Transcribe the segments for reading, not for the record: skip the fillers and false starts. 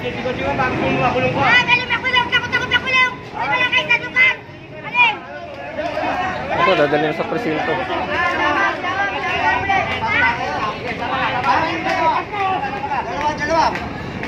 Ito, dadalhin sa presinto. Dalawa.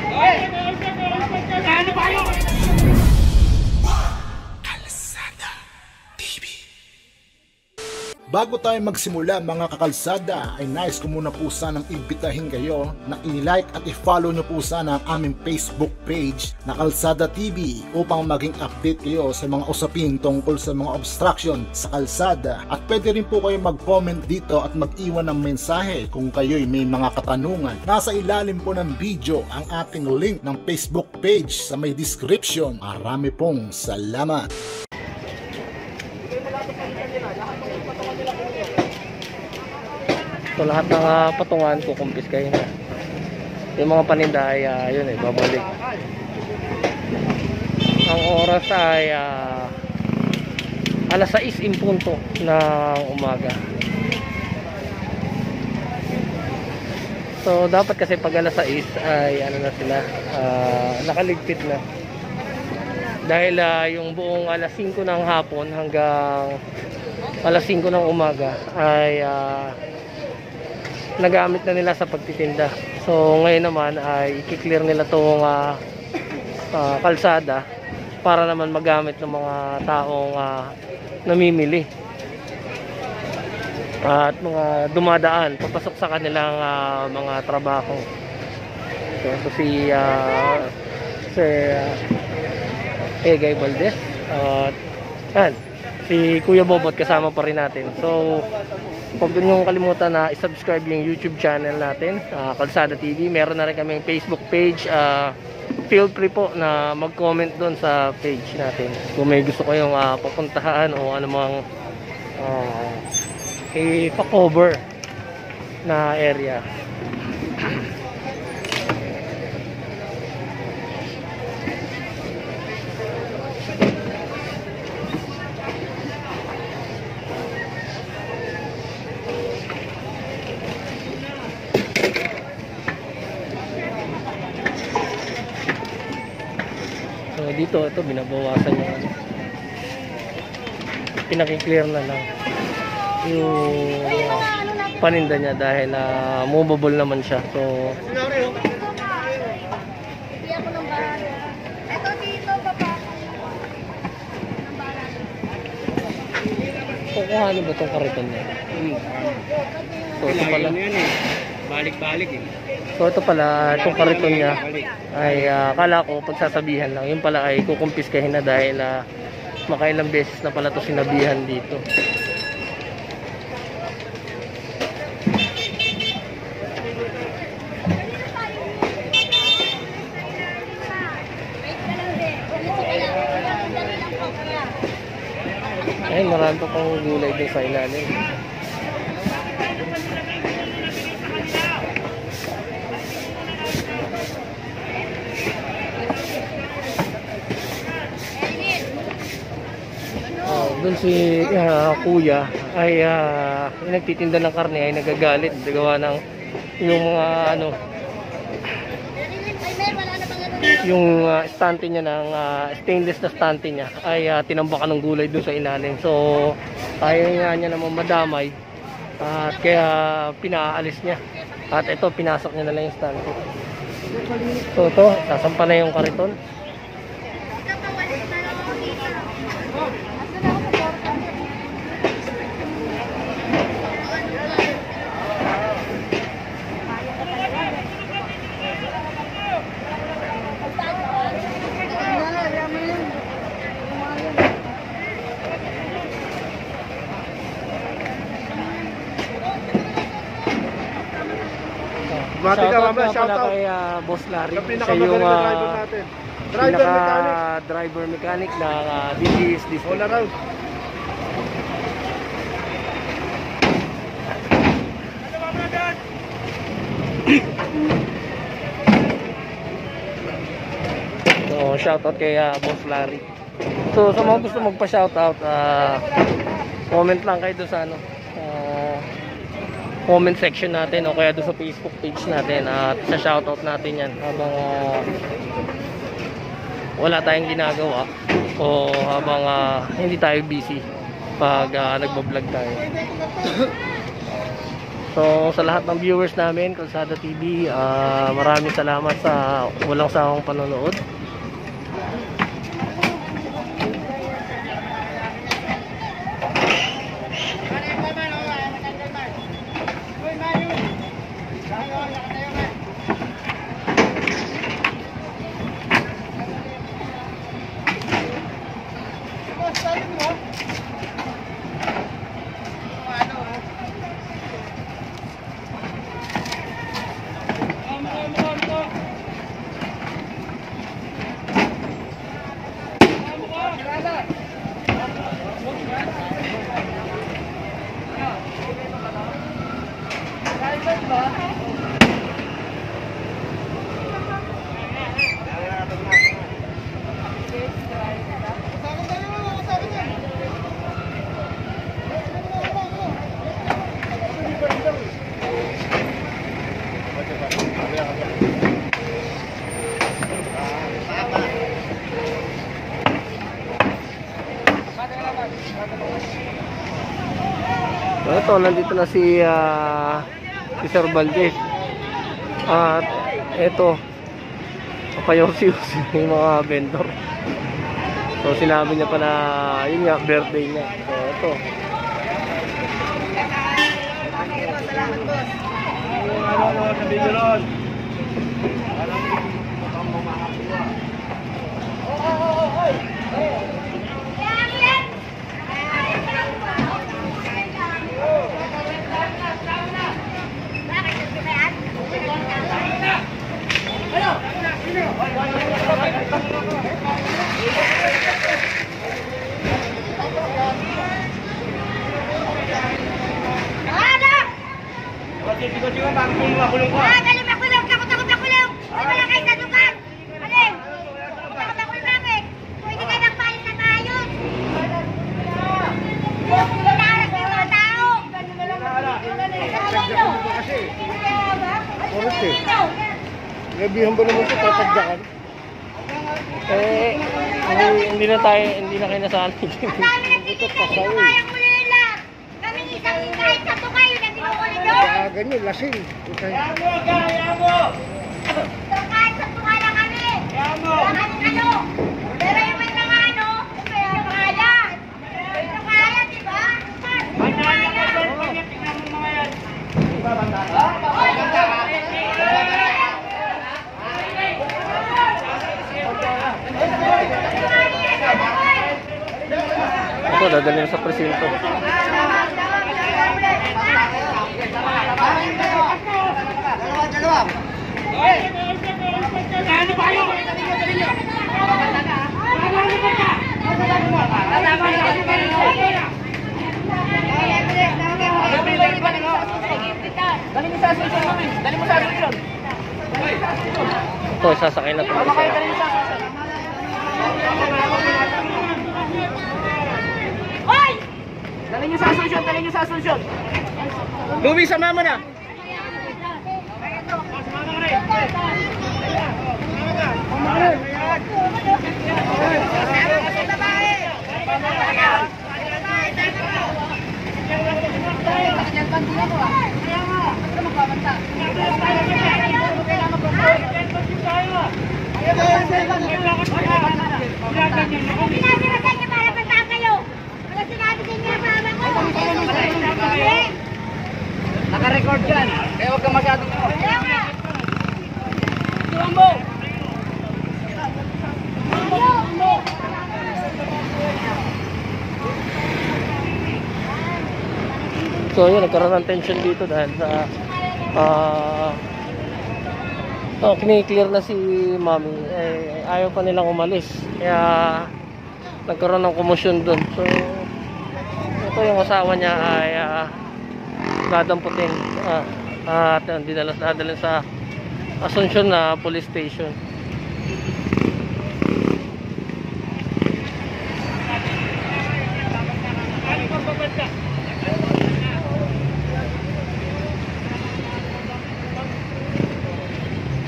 Bago tayo magsimula mga kakalsada, ay nice ko muna po sanang imbitahin kayo na i-like at i-follow nyo po sana ang aming Facebook page na Kalsada TV upang maging update kayo sa mga usapin tungkol sa mga obstruction sa kalsada. At pwede rin po kayo mag-comment dito at mag-iwan ng mensahe kung kayo'y may mga katanungan. Nasa ilalim po ng video ang ating link ng Facebook page sa may description. Marami pong salamat! So lahat ng patungan kukumpis kayo na. Yung mga paninda ay yun babalik. Ang oras ay alas 6 in punto ng umaga. So dapat kasi pag alas 6 ay ano na sila, nakaligpit na. Dahil yung buong alas 5 ng hapon hanggang alas 5 ng umaga ay nagamit na nila sa pagtitinda. So ngayon naman ay i-clear nila itong kalsada para naman magamit ng mga taong namimili at mga dumadaan papasok sa kanilang mga trabaho. So ito si Sir Egay Valdez at si Kuya Bobot kasama pa rin natin. So huwag nyo kalimutan na i-subscribe yung YouTube channel natin, Kalsada TV. Meron na rin kaming Facebook page. Feel free po na mag-comment doon sa page natin kung may gusto kayong papuntahan o anumang ipa-cover na area. So dito ito binabawasan yung pinaki-clear na lang yung paninda niya dahil movable naman siya. So kukuhanin ba itong kariton niya? So ito pala balik-balik So ito pala, itong kariton niya ay akala ko pagsasabihan lang. Yung pala ay kukumpiskahin na dahil makailang beses na pala ito sinabihan dito. Ay, marami pa pang gulay doon sa ilalim. Doon si kuya ay nagtitinda ng karne ay nagagalit gawa ng yung mga yung stante niya ng stainless na stante niya ay tinambakan ng gulay doon sa ilalim. So ayaw nga niya naman madamay at kaya pinaalis niya at ito pinasok niya na lang yung stante. So ito sasampa na yung kariton. Shoutout kay Boss Larry, siya yung driver mechanic na DGS District. All around. So shoutout kay Boss Larry. So sa mga gusto magpa-shoutout, comment lang kayo doon sa comment section natin o kaya doon sa Facebook page natin at sa shoutout natin yan habang wala tayong ginagawa o habang hindi tayo busy pag nagbablog tayo. So sa lahat ng viewers namin Kalsada TV, maraming salamat sa walang sawang panonood. So ito, nandito na si Sir Valdez. At ito, papayorsi-yorsi yung mga vendor. So sinabi niya pa na yun nga, birthday niya. So ito. Salamat, boss. Gabihan ba naman ito, tatagdakan? Hindi na kayo nasali. Ang dami nagtitigil, hindi ko kayang ulila. Kami isang kahit sa to kayo na tinukuli doon. Ganyan, lasing. So kahit sa to lang kami. Wala kaming ano. Pero yung may mga ano, kaya kaya. Ito kaya, di ba? Ito kaya. Ito, dadalhin sa presinto. Dalawa. Ito, sasakay na ito. Hoy! Dali niyo sa Asunsyon. Lubi, sama mo na. Pinasirasan niya para basta kayo. Wala sinabi sa inyo ang mama ko. Naka-record yan. Kaya huwag ka masyadong Ayaw nga. Tumbo. So yun, nagkaroon ng tension dito dahil sa kini-clear na si Mami, ayaw pa nilang umalis, kaya nagkaroon ng komosyon dun. So ito yung asawa niya ay dadamputin at dadalhin sa Asunsyon na police station.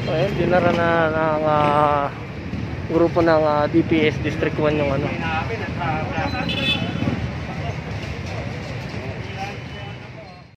Ayun, dinara na ng grupo ng DPS District 1 yung ano.